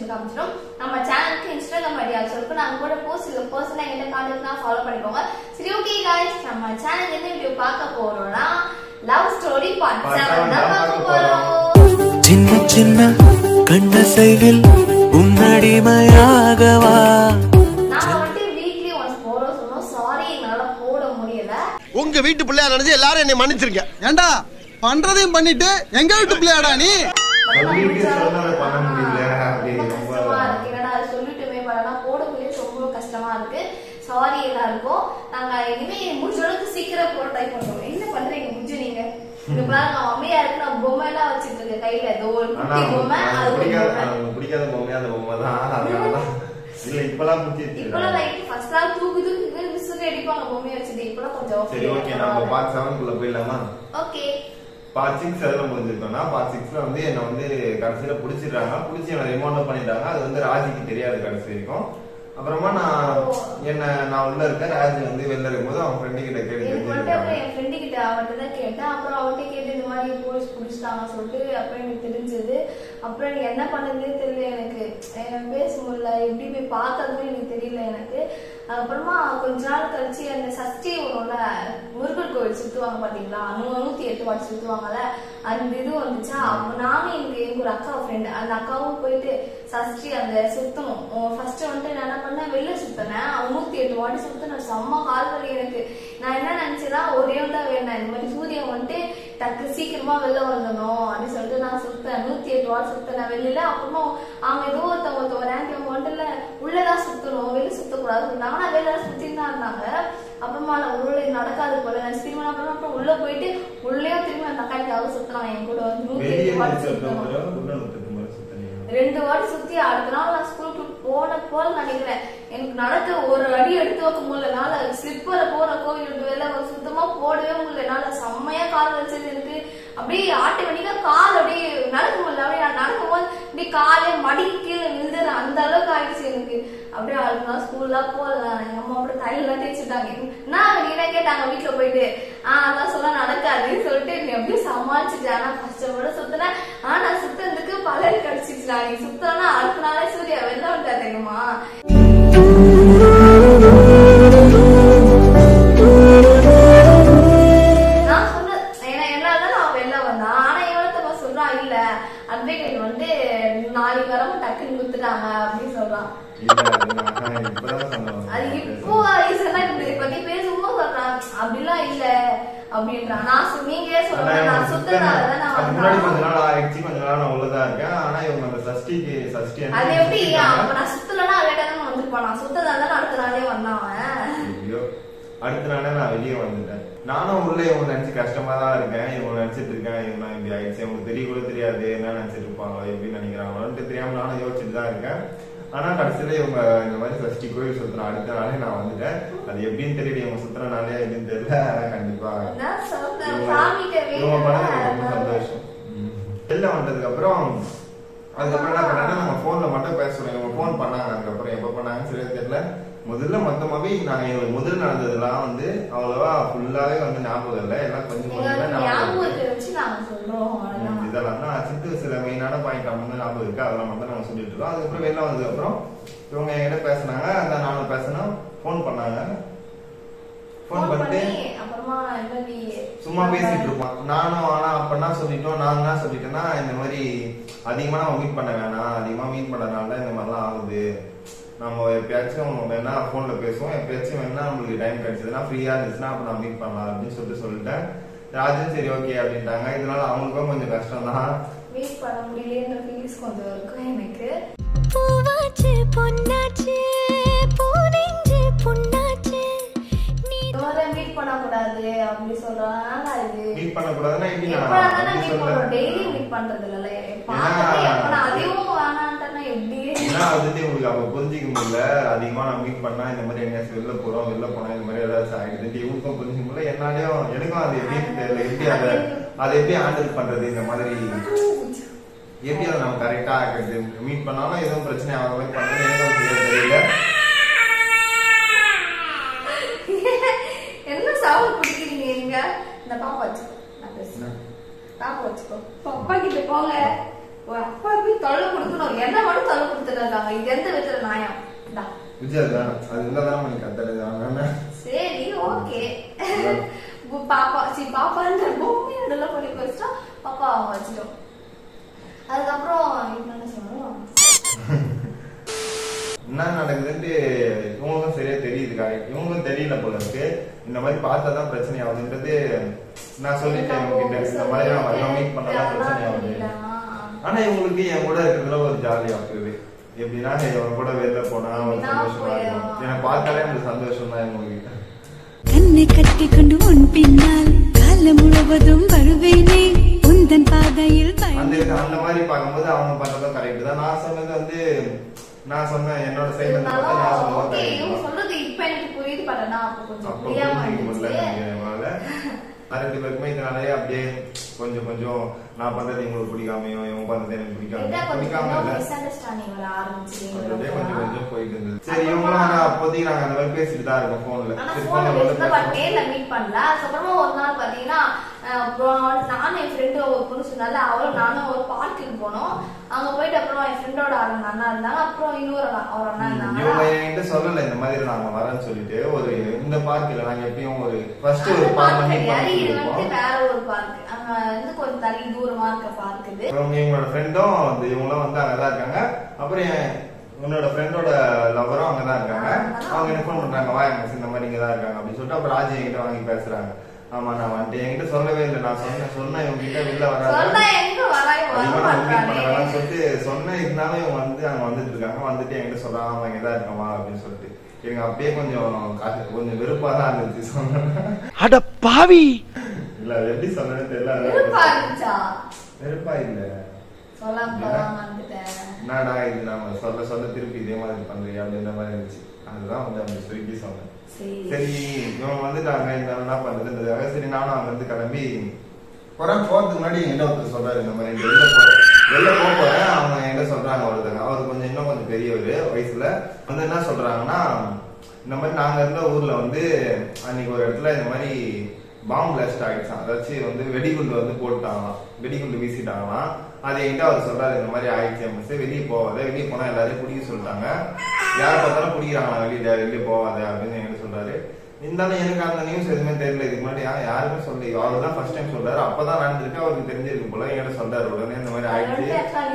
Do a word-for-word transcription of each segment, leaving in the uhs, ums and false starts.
Notification காமிச்சிடும். நம்ம சேனலுக்கு Instagram ID also இருக்கு. நாங்க கூட போஸ்ட் இல்ல பர்சனலா என்கிட்ட கான்டாக்ட்னா ஃபாலோ பண்ணிக்கோங்க. சரி ஓகே गाइस, நம்ம சேனல்ல என்ன வீடியோ பார்க்க போறோம்னா லவ் ஸ்டோரி பார்ட் செவன் தான் பார்க்க போறோம். சின்ன சின்ன கண்ண சைவில் உன்னடிமையாகவா. நான் வந்து வீக்லி ஒன்ஸ் போறோம் சொன்னோம். சாரி என்னால போட முடியல. உங்க வீட்டு பிள்ளையா நினைச்சு எல்லாரும் என்னை மன்னிச்சிருங்க. ஏண்டா பண்றதையும் பண்ணிட்டு எங்க வீட்டு பிள்ளையாடா நீ? சொல்லிட்டு சொன்னத பண்ண முடியல அப்படி கஷ்டமா இருக்கு. என்னடா சொல்லிட்டுமே பண்ணா போடக்கூடிய ரொம்ப கஷ்டமா இருக்கு. சாரி எல்லாருக்கும். நாங்க இனிமே முடிஞ்ச அளவுக்கு சீக்கிரம் போட ட்ரை பண்றோம். என்ன பண்றீங்க முடிஞ்சு நீங்க? இந்த பாருங்க அம்மையா இருக்கு. நான் பொம்மை எல்லாம் வச்சிட்டு இருக்கேன் கையில. ஏதோ ஒரு குட்டி பொம்மை. அது பிடிக்காத பிடிக்காத பொம்மை அந்த பொம்மை தான். அதனாலதான் இல்ல இப்பெல்லாம் புடிச்சிருச்சு. இப்பெல்லாம் லைட் ஃபர்ஸ்ட் நாள் தூக்கு தூக்கு விசில் அடிப்பாங்க பொம்மையை வச்சுட்டு. இப்பெல்லாம் கொஞ்சம் சரி ஓகே, நம்ம பார்ட் செவன் குள்ள போயிடலாமா? ஓகே. பார்ட் சிக்ஸ் எதுல முடிஞ்சிருக்கோம்னா பார்ட் சிக்ஸ்ல வந்து என்ன வந்து கடைசியில புடிச்சிடுறாங்க. புடிச்சு என்ன ரிமோட் பண்ணிட்டாங்க. அது வந்து ராஜிக்கு தெரியாது கடைசி வரைக்கும். அப்புறமா நான் என்ன நான் உள்ள இருக்கேன். ராஜி வந்து வெளில இருக்கும்போது அவன் ஃப்ரெண்டு கிட்ட கேட்டு என் ஃப்ரெண்டு கிட்ட அவர்கிட்ட தான் கேட்டேன். அப்புறம் அவர்கிட்ட கேட்டு இந்த மாதிரி போலீஸ் பிடிச்சிட்டாங்க சொல்லிட்டு அப்புறம் எனக்கு தெரிஞ்சது. அப்புறம் எனக்கு என்ன பண்ணதுன்னே தெரியல. எனக்கு எனக்கு பேச முடியல. எப்படி போய் பார்த்ததுன்னு எனக்கு தெரியல எனக்கு. அப்புறமா கொஞ்ச நாள் கழிச்சு அந்த சஷ்டி வரும்ல, முருகன் கோவில் சுத்துவாங்க பாத்தீங்களா, நூத்தி எட்டு வாட்டி சுத்துவாங்கல்ல, அந்த இது வந்துச்சா. அப்ப நானும் எங்க எங்க ஒரு அக்கா ஃப்ரெண்டு, அந்த அக்காவும் போயிட்டு சஷ்டி அந்த சுத்தணும். ஃபர்ஸ்ட் வந்துட்டு நான் என்ன பண்ணேன், வெளில சுத்தினேன். நூத்தி எட்டு வாட்டி சுத்தினேன். செம்ம கால் வலி எனக்கு. நான் என்ன நினைச்சேன்னா ஒரே தான் வேணாம், இந்த மாதிரி சூரியன் வந்துட்டு டக்கு சீக்கிரமா வெளில வந்துடணும் அப்படின்னு சொல்லிட்டு நான் சுத்தேன். நூத்தி எட்டு வாட்டி சுத்தினேன் வெளியில. அப்புறமா அவங்க ஏதோ ஒருத்தவங்க ஒரு ஆண்டி அவங்க வந்துட்டு உள்ளதான் சுத்தணும், வெளில சுத்தக்கூடாதுன்னு சொன்னாங்க. ஆனா வெளில சுத்தின்னு தான் இருந்தாங்க. அப்புறமா உள்ள நடக்காது போல திரும்ப அப்புறம் அப்புறம் உள்ள போயிட்டு உள்ளே திரும்ப அந்த அக்காய்க்காக சுத்துறாங்க என் கூட வந்து நூத்தி எட்டு வாட்டி சுத்தணும். ரெண்டு வாட்டி சுத்தி அடுத்த நாள் நான் ஸ்கூலுக்கு போன போல நினைக்கிறேன். எனக்கு நடக்க ஒரு அடி எடுத்து வைக்க முடியலனால ஸ்லிப்பர்ல போற கோவில் விட்டு வெளில சுத்தமா போடவே முடியலனால செம்மையா கால் வச்சது எனக்கு. அப்படியே ஆட்டோமேட்டிக்கா கால் அப்படியே நடக்க முடியல. அப்படியே நான் நடக்கும் போது அப்படியே காலே மடிக்கு கீழே விழுந்துறேன். அந்த அளவுக்கு ஆயிடுச்சு எனக்கு. அப்படியே அடுத்த நாள் ஸ்கூல்லாம் போகல. எங்க அம்மா அப்படியே தையெல்லாம் தேய்ச்சிட்டாங்க. நான் என்ன கேட்டாங்க வீட்டுல போயிட்டு, ஆஹ் அதான் சொல்ல நடக்காதுன்னு சொல்லிட்டு நீ அப்படியே சமாளிச்சுட்டேன். ஆனா கஷ்டப்பட சுத்தினேன். ஆனா சுத்தத்துக்கு பலன் கிடைச்சிச்சு. நீ சுத்தனா அடுத்த நாளே சூர்யா வெளில வந்துட்டா தெரியுமா. நான் சொன்ன ஏன்னா என்னாலதான் அவன் வெளில வந்தான். ஆனா எவ்வளவு சொல்றான், இல்ல அட்வொகேட் வந்து நாளைக்கு வரமா டக்குன்னு குத்துட்டாங்க அப்படின்னு சொல்றான். அது இப்போ பத்தி பேசும்போது சொல்றான் அப்படிலாம் இல்ல அப்படின்றான். நான் நீங்களே சொல்றேன் நான் சுத்தனாலதான் நான் முன்னாடி கொஞ்ச நாள் ஆயிடுச்சு, கொஞ்ச நாள் நான் உள்ளதான் இருக்கேன். ஆனா இவங்க அந்த சஷ்டிக்கு சஷ்டி அது எப்படி அப்ப நான் சுத்தலன்னா லேட்டாதான் வந்துருப்பான். நான் சுத்ததாதான் அடுத்த நாளே வந்தான். அடுத்த நாளே நான் வெளியே வந்துட்டேன். நானும் உள்ள இவங்க நினைச்சு கஷ்டமா தான் இருக்கேன். இவங்க நினைச்சிட்டு இருக்கேன் இவங்க இப்படி ஆயிடுச்சு, இவங்களுக்கு தெரிய கூட தெரியாது என்ன நினைச்சிட்டு இருப்பாங்க எப்படின்னு நினைக்கிறாங்க தெரியாம நானும் யோசிச்சுட்டு தான் இருக்கேன். ஆனா கடைசியில இவங்க இந்த மாதிரி சஷ்டி கோயில் சுத்துற அடுத்த நாளே நான் வந்துட்டேன். அது எப்படின்னு தெரியல, இவங்க சுத்துறனாலே எப்படின்னு தெரியல. கண்டிப்பா இவங்க பண்ணது ரொம்ப சந்தோஷம். வெளில வந்ததுக்கு அப்புறம் அதுக்கப்புறம் என்ன பண்ணா நம்ம போன்ல மட்டும் பேசுறோம். இவங்க போன் பண்ணாங்க. அதுக்கப்புறம் எப்ப பண்ணாங்கன்னு சரியா தெரியல. முதல்ல மொத்தமாவே நாங்க எங்களுக்கு முதல் நடந்ததுலாம் வந்து அவ்வளவா ஃபுல்லாவே வந்து ஞாபகம் இல்லை. எல்லாம் கொஞ்சம் இதெல்லாம் தான் வச்சுட்டு சில மெயினான பாயிண்ட் வந்து ஞாபகம் இருக்கு. அதெல்லாம் மட்டும் நாங்க சொல்லிட்டு இருக்கோம். அதுக்கப்புறம் வெளில வந்ததுக்கு அப்புறம் இவங்க என்கிட்ட பேசினாங்க. அந்த நானும் பேசினோம். போன் பண்ணாங்க. போன் பண்ணிட்டு சும்மா பேசிட்டு இருப்பான். நானும் ஆனா அப்ப சொல்லிட்டோம், நாங்க என்ன சொல்லிட்டேன்னா இந்த மாதிரி அதிகமா நம்ம மீட் பண்ண வேணாம், அதிகமா மீட் பண்ணனால இந்த மாதிரிலாம் ஆகுது. நம்ம எப்பயாச்சும் வேணா போன்ல பேசுவோம், எப்பயாச்சும் வேணா நம்மளுக்கு டைம் கிடைச்சதுன்னா ஃப்ரீயா இருந்துச்சுன்னா அப்ப நான் மீட் பண்ணலாம் அப்படின்னு சொல்லிட்டு சொல்லிட்டேன். ராஜன் சரி ஓகே அப்படின்ட்டாங்க. இதனால அவங்களுக்கும் கொஞ்சம் கஷ்டம் தான். மீட் பண்ண முடியலன்ற ஃபீலிங்ஸ் கொஞ்சம் இருக்கும் எனக்கு. பூவாச்சு பொன்னாச்சு பூனெஞ்சு பொன்னாச்சு நீ தோர மீட் பண்ண கூடாது அப்படி சொல்றாங்க. இது மீட் பண்ண கூடாதுன்னா எப்படி நான் எப்பறானே மீட் பண்றோம், டெய்லி மீட் பண்றது இல்லல. பாத்தே எப்பனா அதுவும் வேணாம்ட்டனா எப்படி நான் வந்து உங்களுக்கு அப்ப புரிஞ்சிக்க முடியல. அதிகமா நான் மீட் பண்ணா இந்த மாதிரி எங்கேயாச்சும் வெளில போறோம், வெளில போனா இந்த மாதிரி ஏதாச்சும் ஆயிடுது இவருக்கும் புரிஞ்சிக்க முடியல. என்னாலையும் எனக்கும் அது எப்படின்னு தெரியல. எப்படி அதை அதை எப்படி ஹேண்டில் பண்றது, இந்த மாதிரி எப்படி அதை நம்ம கரெக்டா ஆக்குறது. மீட் பண்ணாலும் எதுவும் பிரச்சனை ஆகிற மாதிரி பண்றது எனக்கும் தெரியல. என்ன சவுண்ட் குடிக்கிறீங்க நீங்க? இந்த பாப்பா வச்சுக்கோ, நான் பேசுறேன். பாப்பா வச்சுக்கோ, அப்பா கிட்ட போங்க. அப்பா போய் தொல்லை கொடுக்கணும். என்ன மட்டும் தொல்லை கொடுத்துருங்க. விதத்துல இருக்காங்க. இது எந்த விதத்துல நியாயம்? விஜய் தான் அது இல்லதான் பண்ணி கத்துறது. சரி ஓகே. பாப்பா சி பாப்பான்ற பொம்மையோட பண்ணி வச்சிட்டா பாப்பா அவங்க வச்சிட்டோம். அதுக்கப்புறம் என்ன சொல்லணும், என்ன நடக்குதுன்ட்டு இவங்களுக்கும் சரியா தெரியுதுக்கா. இவங்களும் தெரியல போல இருக்கு. இந்த மாதிரி பார்த்தாதான் பிரச்சனை ஆகுதுன்றது நான் சொல்லிட்டேன் இவங்க கிட்ட. இந்த மாதிரி நான் வரலாம் மீட் பண்ணலாம் பிரச்சனை ஆகுது. ஆனா இவங்களுக்கு என் கூட இருக்கிறதுல ஒரு ஜாலியா இருக்குது. எப்படின்னா இவன் கூட வெளில போனா ஒரு சந்தோஷமா இருக்கும். என்னை பார்த்தாலே எனக்கு சந்தோஷம் தான் இவங்களுக்கு. கண்ணை கட்டி கொண்டு உன் பின்னால் காலம் முழுவதும் வருவேனே உந்தன் பாதையில் அந்த அந்த மாதிரி பார்க்கும்போது அவங்க பண்றதும் கரெக்ட் தான். நான் சொன்னது வந்து நான் சொன்னேன் என்னோட சைடுல இருந்து பார்த்தா நான் சொன்னது இவங்க சொல்றது இப்ப எனக்கு புரியுது. பட்டனா அப்ப கொஞ்சம் அப்ப புரியாம புரிஞ்சுக்க முடியல இருந்துச்சு. என்னால. ரெண்டு பேருக்குமே இதனாலே அப்படியே கொஞ்சம் கொஞ்சம் நான் பண்றது இவங்களுக்கு பிடிக்காமையோ இவங்க பண்றது எனக்கு பிடிக்காம பிடிக்காம இல்ல அப்படியே கொஞ்சம் கொஞ்சம் போயிட்டு இருந்தது. சரி இவங்களும் ஆனா அப்போதைக்கு நாங்க அந்த மாதிரி பேசிட்டு தான் இருக்கோம் போன்ல. நேர்ல மீட் பண்ணல. அதுக்கப்புறமா ஒரு நாள் பாத்தீங்கன்னா நானும் என் ஃப்ரெண்டு ஒரு பொண்ணு சொன்னால அவரும் நானும் ஒரு பார்க்குக்கு போனோம். அங்க போயிட்டு அப்புறம் என் ஃப்ரெண்டோட அண்ணா இருந்தாங்க. அப்புறம் இன்னொரு அவர் அண்ணா இருந்தாங்க. இவங்க என்கிட்ட சொல்லல இந்த மாதிரி நாங்க வரேன்னு சொல்லிட்டு. ஒரு இந்த பார்க்ல நாங்க எப்பயும் ஒரு ஃபர்ஸ்ட் ஒரு பார்க் கிடையாது, இது வந்து வேற ஒரு பார்க். அங்க வந்து கொஞ்சம் தள்ளி தூரமா இருக்க பார்க் இது. இவங்களோட ஃப்ரெண்டும் வந்து இவங்களும் வந்து அங்கதான் இருக்காங்க. அப்புறம் உன்னோட ஃப்ரெண்டோட லவரும் அங்கதான் இருக்காங்க. அவங்க என்ன ஃபோன் பண்றாங்க, வா மிஸ் இந்த மாதிரி இங்கதான் இருக்காங்க அப்படின்னு சொல்லிட்டு அப்புறம் ராஜி என்கிட்ட வாங்கி பேசுறாங்க. ஆமா நான் வந்துட்டு என்கிட்ட சொல்லவே இல்லை. நான் சொன்ன சொன்ன இவங்க கிட்ட வெளில வராது சொல்லிட்டு சொன்ன இருந்தாலும் இவங்க வந்து அங்க வந்துட்டு இருக்காங்க. வந்துட்டு என்கிட்ட சொல்றாங்க அவங்க இங்கதான் இருக்கமா அப்படின்னு சொல்லிட்டு எனக்கு அப்படியே கொஞ்சம் கொஞ்சம் வெறுப்பா தான் இருந்துச்சு. அட பாவி இல்ல எப்படி சொன்னேன்னு தெரியல. வெறுப்பா இல்ல என்னடா இது நாம சொல்ல சொல்ல திருப்பி இதே மாதிரி பண்றீங்க அப்படின்ற மாதிரி இருந்துச்சு. அதுதான் வந்து அப்படி சொல்லி சொன்னேன். சரி இவங்க வந்துட்டாங்க என்ன பண்றதுன்றதுக்காக சரி நானும் அங்க இருந்து கிளம்பி போறேன். போறதுக்கு முன்னாடி என்கிட்ட ஒருத்தர் சொல்றாரு இந்த மாதிரி வெளில போறேன் வெளில போக போறேன். அவங்க என்கிட்ட சொல்றாங்க ஒருத்தங்க அவர் கொஞ்சம் இன்னும் கொஞ்சம் பெரியவர் வயசுல வந்து என்ன சொல்றாங்கன்னா இந்த மாதிரி நாங்க இருந்த ஊர்ல வந்து அன்னைக்கு ஒரு இடத்துல இந்த மாதிரி பாம்பு பிளாஸ்ட் ஆயிடுச்சான். அதாச்சும் வந்து வெடிகுண்டு வந்து போட்டாங்களாம், வெடிகுண்டு வீசிட்டாங்களாம். அது என்கிட்ட அவர் சொல்றாரு இந்த மாதிரி ஆயிடுச்சு அமைச்சு வெளியே போவாத, வெளியே போனா எல்லாரையும் பிடிக்க சொல்லிட்டாங்க, யார் பார்த்தாலும் பிடிக்கிறாங்களா வெளியே வெளியே போவாத அப்படின்னு என்கிட்ட சொல்றாரு. இருந்தாலும் எனக்கு அந்த நியூஸ் எதுவுமே தெரியல. இதுக்கு முன்னாடி யாருமே சொல்லி அவர் தான் ஃபர்ஸ்ட் டைம் சொல்றாரு. அப்பதான் நடந்திருக்கு, அவருக்கு தெரிஞ்சிருக்கு போல. என்கிட்ட சொல்றாரு உடனே இந்த மாதிரி ஆயிடுச்சு.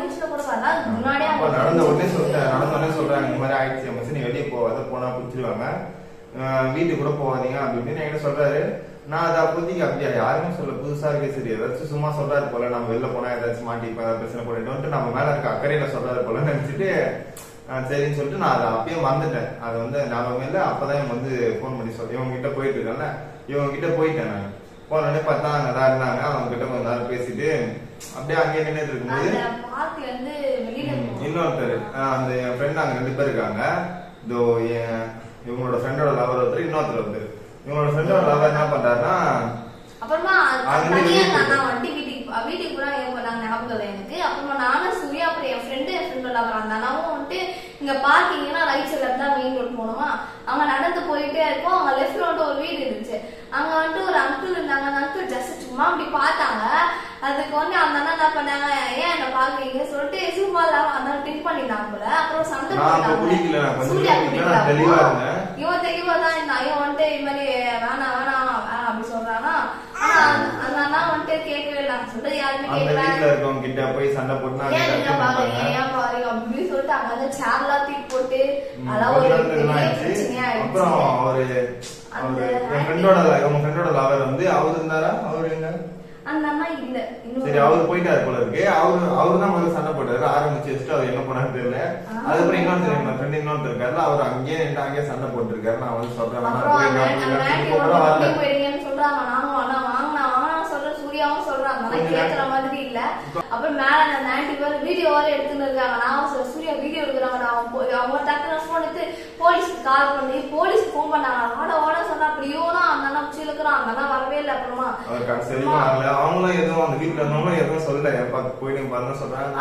நடந்த உடனே சொல்றேன் நடந்த உடனே சொல்றாங்க இந்த மாதிரி ஆயிடுச்சு அமைச்சு நீ வெளியே போவாத, போனா பிடிச்சிருவாங்க, வீட்டுக்கு கூட போவாதீங்க அப்படின்னு என்கிட்ட சொல்றாரு. நான் அதை அப்போதைக்கு அப்படியா யாருமே சொல்ல புதுசா இருக்கே சரி ஏதாச்சும் சும்மா சொல்றாரு போல, நம்ம வெளில போனா ஏதாச்சும் மாட்டிப்பா ஏதாவது பிரச்சனை போட்டு நம்ம மேல இருக்க அக்கறையில சொல்றாரு போல நினைச்சிட்டு சரின்னு சொல்லிட்டு நான் அதை அப்பயே மறந்துட்டேன். அது வந்து ஞாபகம் இல்லை. அப்பதான் இவங்க வந்து போன் பண்ணி சொல்ல இவங்க கிட்ட போயிட்டு இருக்கேன்ல இவங்க கிட்ட போயிட்டேன். நான் போனோடனே பார்த்தா அங்கதான் இருந்தாங்க. அவங்க கிட்ட கொஞ்ச நேரம் பேசிட்டு அப்படியே அங்கேயே நின்றுட்டு இருக்கும்போது இன்னொருத்தர் அந்த என் ஃப்ரெண்ட் அங்க ரெண்டு பேர் இருக்காங்க. இதோ என் இவங்களோட ஃப்ரெண்டோட லவர் ஒருத்தர் இன்னொருத்தர் ஒருத்தர். இவங்களோட ஃப்ரெண்டோட லவர் என்ன பண்றாருன்னா அப்புறமா வீட்டுக்கு கூட நாங்க ஞாபகம் இல்லை எனக்கு. அப்புறமா நானும் சூர்யா அப்புறம் என் ஃப்ரெண்டு என் ஃப்ரெண்டோட லவர் அந்த அண்ணாவும் வந்துட்டு இங்க பார்க்கிங்கன்னா ரைட் சைட்ல இருந்தா மெயின் ரோட் போனோமா. அவங்க நடந்து போயிட்டே இருக்கோம். அவங்க லெஃப்ட்ல வந்துட்டு ஒரு வீடு இருந்துச்சு. அங்க வந்துட்டு ஒரு அங்கிள் இருந்தாங்க. அந்த அங்கிள் ஜஸ்ட் சும்மா அப்படி பார்த்தாங்க. அதுக்கு வந்து அந்த அண்ணா என்ன பண்ணாங்க, ஏன் என்ன பாக்குறீங்க சொல்லிட்டு சும்மா இல்லாம அந்த ட்ரிக் பண்ணிட்டாங்க போல. அப்புறம் சண்டை போட்டாங்க. சூர்யா இவன் தெளிவா தான் இருந்தான். இவன் வந்துட்டு இது மாதிரி வேணாம் வேணாம் அப்படி சொல்றானா. ஆனா அந்த அண்ணா வந்துட்டு கேட்கவே இல்லை. சொல்றது யாருமே கேட்கல. கிட்ட போய் சண்டை போட்டு ஏன் பாருங்க அப்படின்னு சொல்லிட்டு அங்க வந்து சேர் எல்லாம் தூக்கி போட்டு அதான் ஒரு பிரச்சனையா ஆயிடுச்சு. என் ஃப்ரெண்டோட உங்க ஃப்ரெண்டோட லவர் வந்து அவர் இருந்தாரா அவரு எங்க அந்த அண்ணா இல்ல சரி அவரு போயிட்டாரு போல இருக்கு. அவரு அவரு தான் முதல்ல சண்டை போட்டாரு ஆரம்பிச்சு வச்சுட்டு அவர் என்ன பண்ணாரு தெரியல. அதுக்கப்புறம் இன்னொருத்தர் என் ஃப்ரெண்ட் இன்னொருத்தர் இருக்காரு. அவர் அங்கேயே நின்று அங்கேயே சண்டை போட்டு இருக்காரு. நான் வந்து சொல்றேன் சொல்றாங்க நானும் அண்ணா வாங்கினா வாங்கினா சொல்ற சூர்யாவும் சொல்றாங்க கேட்கற மாதிரி இல்ல. அப்புறம் மேல அந்த ஆன்டி பேர் வீடியோ வர எடுத்துன்னு இருக்காங்க. நான் சூர்யா வீடியோ எடுக்கிறாங்க. அவங்க டக்குனு போன் எடுத்து போலீஸ்க்கு கால் பண்ணி போலீஸ் போன் பண்ணாங்க. ஓட ஓட சொன்னா அப்படியும் அந்த அண்ணா பிடிச்சி இருக்கிறோம். அந்த அண்ணா வரவே இல்லை. அப்புறமா அவங்களும் எதுவும் அந்த வீட்டுல இருந்தவங்களும் எதுவும் சொல்லல. போயிட்டு பாருங்க சொல்றாங்க.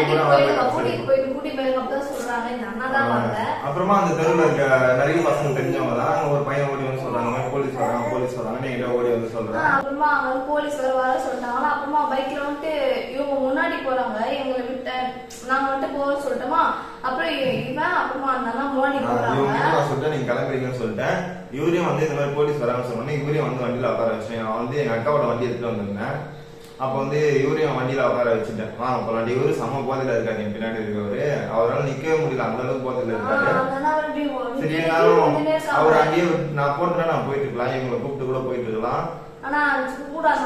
அப்புறமா அந்த தெருவில் இருக்க நிறைய பசங்க தெரிஞ்சவங்க தான் ஒரு பையன் ஓடி வந்து சொல்றாங்க போலீஸ் வராங்க போலீஸ் வராங்க நீங்க ஓடி வந்து சொல்றாங்க. அப்புறமா அவங்க போலீஸ் வர வர சொல்லிட்டாங்க. அப்புறமா பைக்ல வந்துட்டு இவங்க முன்னாடி போறாங்க. எங்களை விட்ட நாங்க வந்துட்டு போக சொல்லிட்டோமா. அப்புறம் அப்புறம் இவன் அப்புறமா அந்த மோனி நான் சொல்லிட்டேன் நீங்க கிளம்புறீங்கன்னு சொல்லிட்டேன். இவரையும் வந்து இந்த மாதிரி போலீஸ் வரான்னு சொன்னோன்னே இவரையும் வந்து வண்டியில உட்கார வச்சேன். நான் வந்து எங்க அக்காவோட வண்டி எடுத்துட்டு வந்திருந்தேன். அப்ப வந்து இவரையும் வண்டியில உட்கார வச்சுட்டேன். ஆ அப்ப இவரு செம்ம போதையில இருக்காரு என் பின்னாடி இருக்கவரு. அவரால் நிக்கவே முடியல, அந்த அளவுக்கு போதையில இருக்காரு. சரி என்னாலும் அவர் அங்கேயே நான் போட்டுனா நான் போயிட்டு இருக்கலாம், இவங்களை கூப்பிட்டு கூட போயிட்டு இருக்கலாம். ஆனா கூடாது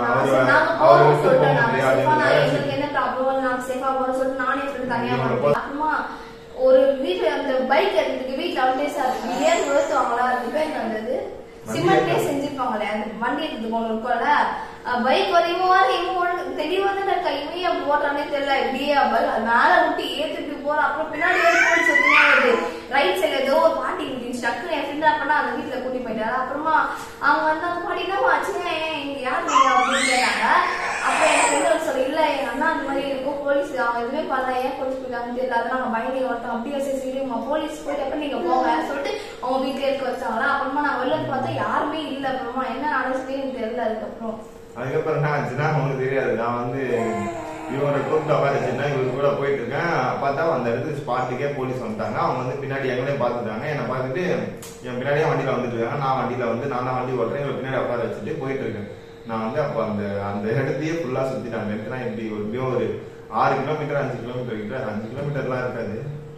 என்ன ப்ராப்ளம் நாங்க சேஃபா போறோம் சொல்லிட்டு நானே சொல்லி தனியா அப்புறமா ஒரு வீட்டுல அந்த பைக் எடுத்துக்கு வீட்டுல வந்து சார் ஏன் நிறுத்துவாங்களா ரிப்பேர் வந்தது சிமெண்ட்லயே செஞ்சிருப்பாங்களே அந்த வண்டி எடுத்துக்கு ஒண்ணு இருக்கோம்ல பைக் வர இவன் வர இவன் தெளிவாக இருக்கா இவன் அப்படி ஓட்டானே தெரியல இப்படியே மேல விட்டு ஏத்துட்டு போற அப்புறம் பின்னாடி வருது ரைட் சைட்ல ஏதோ ஒரு பாட்டி இருந்துச்சு டக்குனு என் ஃப்ரெண்ட் பண்ணா அந்த வீட்டுல கூட்டி போயிட்டாரு. அப்புறமா அவங்க வந்து அந்த பாட்டினா ஆச்சுங்க எங்க யார் நீங்க அப்படின்னு கேட்டாங்க. அப்புறம் என் ஃப்ரெண்ட் சொல்லி இல்ல எங்க அண்ணா அந்த மாதிரி இருக்கும் போலீஸ் அவங்க எதுவுமே பண்ணல ஏன் போலீஸ் போயிட்டாங்கன்னு தெரியல அதெல்லாம் நாங்க பயந்து ஓட்டோம் அப்படியே சரி போலீஸ் போயிட்டு அப்ப நீங்க போங்க சொல்லிட்டு அவங்க வீட்டுல இருக்க வச்சாங்களா. அப்புறமா நான் வெளில பார்த்தா யாருமே இல்லை. அப்புறமா என்ன நடந்துச்சுன்னு எனக்கு தெரியல. அதுக்கப்புறம் அதுக்கப்புறம் என்ன ஆச்சுன்னா அவங்களுக்கு தெரியாது. நான் வந்து இவரை கூப்பிட்டு உட்காந்துச்சுன்னா இவரு கூட போயிட்டு இருக்கேன். பார்த்தா அந்த இடத்துக்கு ஸ்பாட்டுக்கே போலீஸ் வந்துட்டாங்க. அவங்க வந்து பின்னாடி எங்களையும் பார்த்துட்டாங்க. என்னை பார்த்துட்டு என் பின்னாடியே வண்டியில வந்துட்டு இருக்காங்க. நான் வண்டியில வந்து நான் தான் வண்டி ஓட்டுறேன், இவரை பின்னாடி உட்கார வச்சுட்டு போயிட்டு இருக்கேன். நான் வந்து அப்போ அந்த அந்த இடத்தையே ஃபுல்லா சுத்திட்டாங்க. எடுத்துனா எப்படி எப்படியோ ஒரு ஆறு கிலோமீட்டர் அஞ்சு கிலோமீட்டர் கிட்ட அஞ்சு கிலோமீட்டர்லாம் இருக்காது,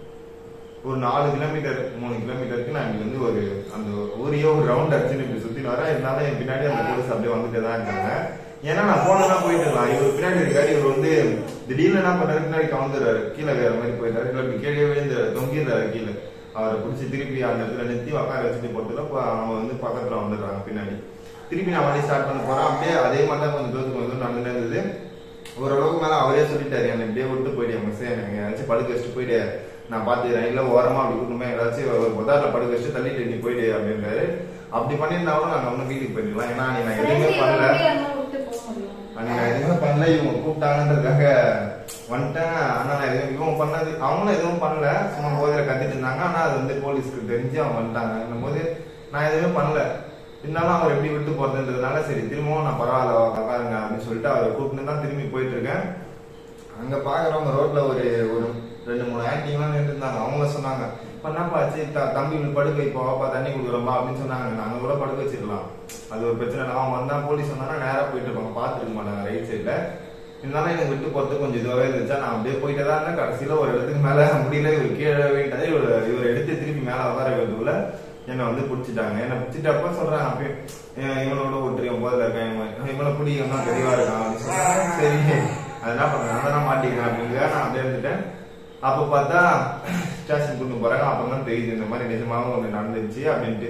ஒரு நாலு கிலோமீட்டர் மூணு கிலோமீட்டருக்கு நான் இங்க வந்து ஒரு அந்த ஊரையே ஒரு ரவுண்ட் அடிச்சுன்னு இப்படி சுத்திட்டு வரேன். இருந்தாலும் என் பின்னாடி அந்த போலீஸ் அப்படியே வந்துட்டே தான் இருக்காங்க. ஏன்னா நான் போனதான் போயிட்டு இருக்கலாம். இவர் பின்னாடி இருக்காரு. இவர் வந்து திடீர்னு என்ன பண்றாரு, பின்னாடி கவுந்துறாரு, கீழே வேற மாதிரி போயிட்டாரு. இல்லை இப்படி கீழே விழுந்து தொங்கிடுறாரு கீழே. அவரை பிடிச்சி திருப்பி அந்த இடத்துல நிறுத்தி உட்கார வச்சுட்டு போட்டுல அவங்க வந்து பக்கத்துல வந்துடுறாங்க பின்னாடி. திருப்பி நான் வண்டி ஸ்டார்ட் பண்ண போறேன். அப்படியே அதே மாதிரி தான் கொஞ்சம் தூரத்துக்கு கொஞ்சம் நடந்துட்டு இருந்தது. ஓரளவுக்கு மேல அவரே சொல்லிட்டாரு என்ன இப்படியே விட்டு போயிட்டு மிஸ் எனக்கு ஏதாச்சும் படுக்க வச்சுட்டு போயிட்டு நான் பாத்துக்கிறேன், இல்ல ஓரமா அப்படி கூட்டமே ஏதாச்சும் ஒரு உதாரண படுக்க வச்சுட்டு தள்ளிட்டு நீ போயிடு அப்படின்றாரு. அப்படி பண்ணியிருந்தாலும் நாங்க ஒன்னும் வீட்டுக்கு போயிடலாம். ஏன்னா நீ நான் எதுவுமே பண்ணல அன்னைக்கு நான் எதுவுமே பண்ணல. இவங்க கூப்பிட்டாங்கன்றதுக்காக வந்துட்டேன். ஆனா நான் எதுவும் இவங்க பண்ணது அவங்களும் எதுவும் பண்ணல, சும்மா போதையில கத்திட்டு இருந்தாங்க. ஆனா அது வந்து போலீஸ்க்கு தெரிஞ்சு அவங்க வந்துட்டாங்க போது நான் எதுவுமே பண்ணல. இருந்தாலும் அவர் எப்படி விட்டு போறதுன்றதுனால சரி திரும்பவும் நான் பரவாயில்ல உட்காருங்க அப்படின்னு சொல்லிட்டு அவரை கூப்பிட்டு தான் திரும்பி போயிட்டு இருக்கேன். அங்க பாக்குறவங்க ரோட்ல ஒரு ஒரு ரெண்டு மூணு ஆக்டிங்லாம் நின்று இருந்தாங்க. அவங்க சொன்னாங்க இப்ப என்னப்பா ஆச்சு தம்பி படுக்க வைப்போப்பா தண்ணி கொடுக்குறோம்பா அப்படின்னு சொன்னாங்க. நாங்க கூட படுக்க வச்சிருக்கலாம், அது ஒரு பிரச்சனை இல்லை. அவங்க வந்தா போலீஸ் வந்தாங்கன்னா நேரா போயிட்டு இருப்பாங்க, பாத்துருக்க மாட்டாங்க ரைட் சைட்ல. இருந்தாலும் எனக்கு விட்டு போறதுக்கு கொஞ்சம் இதுவாகவே இருந்துச்சா நான் அப்படியே போயிட்டே தான் இருந்தேன். கடைசியில ஒரு இடத்துக்கு மேல முடியல, இவர் கீழே வேண்டாது. இவர் இவர் எடுத்து திருப்பி மேல உட்கார வைக்கிறதுக்குள்ள என்னை வந்து பிடிச்சிட்டாங்க. என்னை பிடிச்சிட்டு அப்ப சொல்றாங்க அப்பயே இவனோட ஒருத்தர் போதில் இருக்கேன், இவனை பிடி இவன் தெளிவா இருக்கான் அப்படின்னு சொல்றாங்க. சரி அது என்ன பண்றேன் அதான் மாட்டிக்கிறேன் அப்படின்னு நான் அப்படியே இருந்துட்டேன். அப்ப பார்த்தா ஸ்டேஷன் கூட்டு போறாங்க. அப்பதான் தெரியுது இந்த மாதிரி நிஜமாவும் ஒண்ணு நடந்துச்சு அப்படின்ட்டு.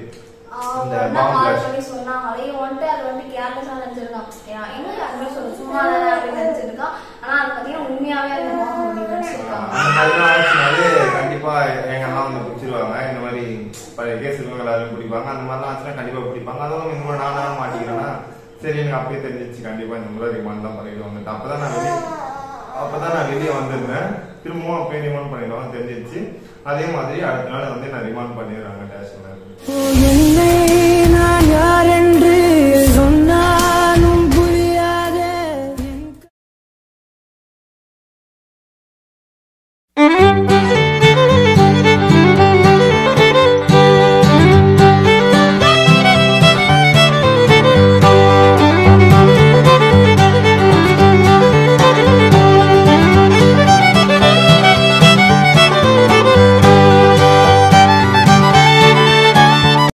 கண்டிப்பா எங்க அண்ணா வந்து பிடிச்சிருவாங்க. இந்த மாதிரி பழைய கேஸ் எல்லாரும் பிடிப்பாங்க. அந்த மாதிரிலாம் ஆச்சுன்னா கண்டிப்பா பிடிப்பாங்க. அதெல்லாம் இந்த மாதிரி நானும் மாட்டிக்கிறேன்னா சரி எனக்கு அப்பயே தெரிஞ்சிச்சு கண்டிப்பா இந்த முறை ரிமாண்ட் தான் பண்ணிடுவாங்க. அப்பதான் நான் வெளியே அப்பதான் நான் வெளியே வந்திருந்தேன். திரும்பவும் அப்பயே ரிமாண்ட் பண்ணிடுவாங்க தெரிஞ்சிச்சு. அதே மாதிரி அடுத்த நாள் வந்து நான் ரிமாண்ட் பண்ணிடுறாங்க ஸ்டேஷன்ல. நான் யார் என்று